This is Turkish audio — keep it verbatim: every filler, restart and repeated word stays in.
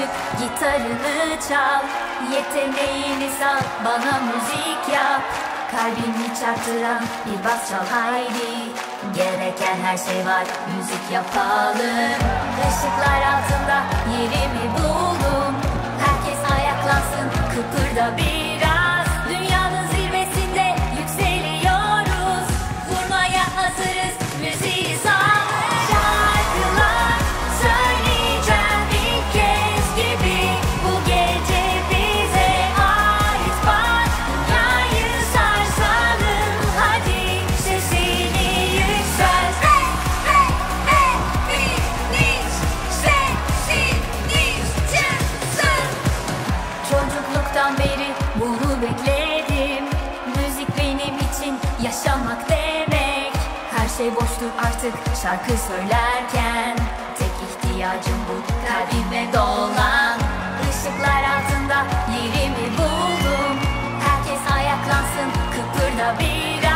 küçük gitarını çal. Yeteneğini sal, bana müzik yap. Kalbimi çarptıran bir bas çal haydi. Gereken her şey var, müzik yapalım. Işıklar altında yerimi buldum. Herkes ayaklansın, kıpırda biraz. Dünyanın zirvesinde yükseliyoruz. Vurmaya hazırız, müziği sal. Şarkılar söyleyeceğim ilk kez gibi. Bu gece bize ait, bak. Dünyayı sarsalım, hadi sesini yükselt. Hey, hey, hepiniz sesiniz çıksın. Çocukluktan beri bunu bekledim. Müzik benim için yaşamak demek. Her şey boştur artık şarkı söylerken. Tek ihtiyacım bu, kalbime dolan. Işıklar altında yerimi buldum. Herkes ayaklansın, kıpırda biraz.